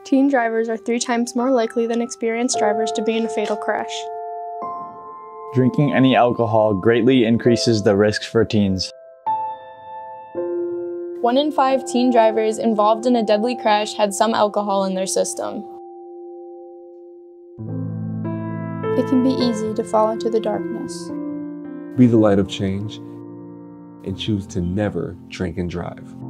Teen drivers are 3 times more likely than experienced drivers to be in a fatal crash. Drinking any alcohol greatly increases the risks for teens. 1 in 5 teen drivers involved in a deadly crash had some alcohol in their system. It can be easy to fall into the darkness. Be the light of change and choose to never drink and drive.